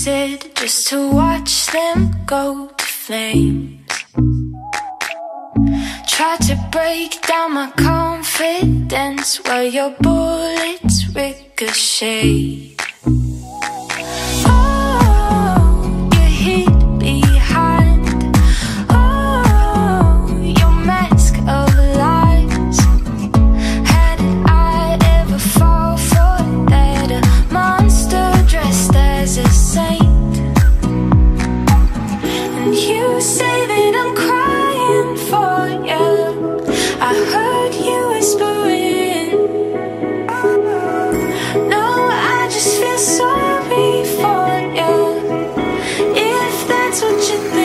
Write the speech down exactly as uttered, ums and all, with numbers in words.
acid just to watch them go to flames. Try to break down my confidence while your bullets ricochet. Oh, you hid behind, oh, your mask of lies. How did I ever fall for that? A monster dressed as a saint. And you say that I'm crying for you. I heard you whispering. No, I just feel sorry for you, if that's what you think.